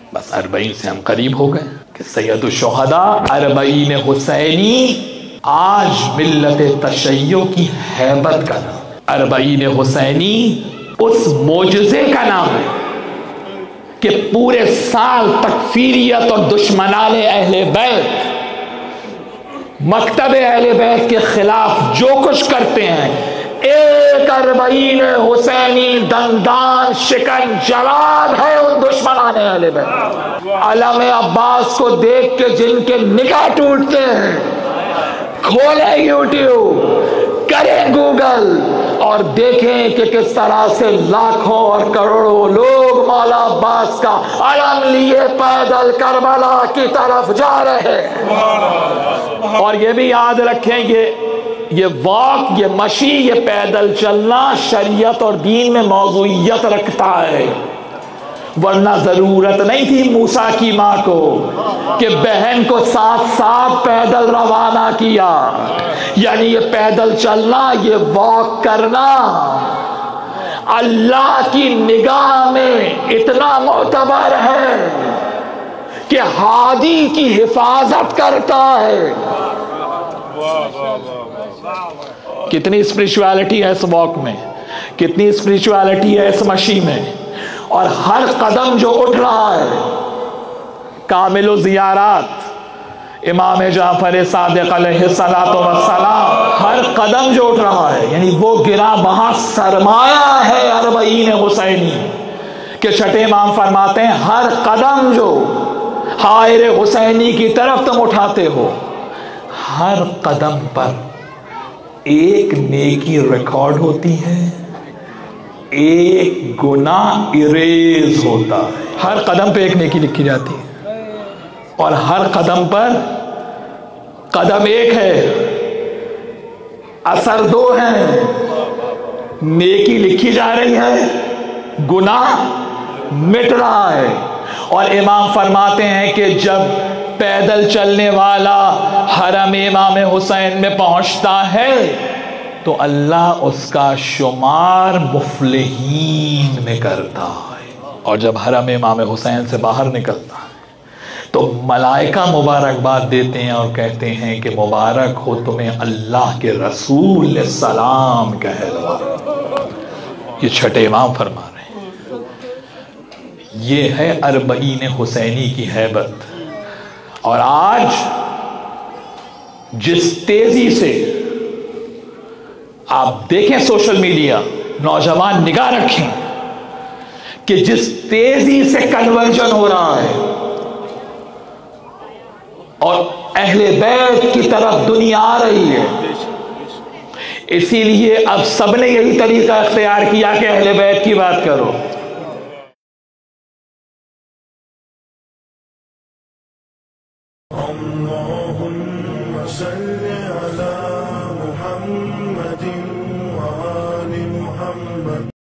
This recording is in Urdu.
بس 40 سے ہم قریب ہو گئے کہ سید الشہداء 40 حسینی آج ملت تشیع کی ہیبت کا نام، 40 حسینی اس معجزے کا نام ہے کہ پورے سال تکفیریت اور دشمنان اہل بیت مکتب اہل بیت کے خلاف جو کچھ کرتے ہیں، ایک 40 حسینی دندان شکن جواب ہے ان دشمنان اہل بیت۔ علم عباس کو دیکھ کے جن کے نگاہ ٹوٹتے ہیں، کھولیں یوٹیوب، کریں گوگل اور دیکھیں کہ کس طرح سے لاکھوں اور کروڑوں لوگ مولا عباس کا علم لیے پیدل کربلا کی طرف جا رہے ہیں۔ اور یہ بھی یاد رکھیں کہ یہ واک، یہ مشی، یہ پیدل چلنا شریعت اور دین میں موضوعیت رکھتا ہے، ورنہ ضرورت نہیں تھی موسیٰ کی ماں کو کہ بہن کو ساتھ ساتھ پیدل روانہ کیا۔ یعنی یہ پیدل چلنا، یہ واک کرنا اللہ کی نگاہ میں اتنا معتبر ہے کہ ہادی کی حفاظت کرتا ہے۔ کتنی اسپریچویلٹی ہے اس واک میں، کتنی اسپریچویلٹی ہے اس مشی میں، اور ہر قدم جو اٹھ رہا ہے کامل الزیارات امام جعفر صادق علیہ السلام، ہر قدم جو اٹھ رہا ہے یعنی وہ گرا وہاں سرمایہ ہے 40 حسینی کہ چھٹے امام فرماتے ہیں ہر قدم جو حائر حسینی کی طرف تم اٹھاتے ہو، ہر قدم پر ایک نیکی ریکارڈ ہوتی ہے، ایک گناہ اریز ہوتا ہے۔ ہر قدم پہ ایک نیکی لکھی جاتی ہے، اور ہر قدم پر قدم ایک ہے، اثر 2 ہیں، نیکی لکھی جا رہی ہے، گناہ مٹ رہا ہے۔ اور امام فرماتے ہیں کہ جب پیدل چلنے والا حرم امام حسین میں پہنچتا ہے تو اللہ اس کا شمار مفلحین میں کرتا ہے، اور جب حرم امام حسین سے باہر نکلتا ہے تو ملائکہ مبارکباد دیتے ہیں اور کہتے ہیں کہ مبارک ہو تمہیں اللہ کے رسول سلام کہلوا۔ یہ چھٹے امام فرما رہے ہیں۔ یہ ہے 40 حسینی کی ہیبت۔ اور آج جس تیزی سے آپ دیکھیں سوشل میڈیا، نوجوان نگاہ رکھیں کہ جس تیزی سے کنورژن ہو رہا ہے اور اہل بیت کی طرف دنیا آ رہی ہے، اسی لیے اب سب نے یہی طریقہ اختیار کیا کہ اہل بیت کی بات کرو۔ اللهم صل على محمد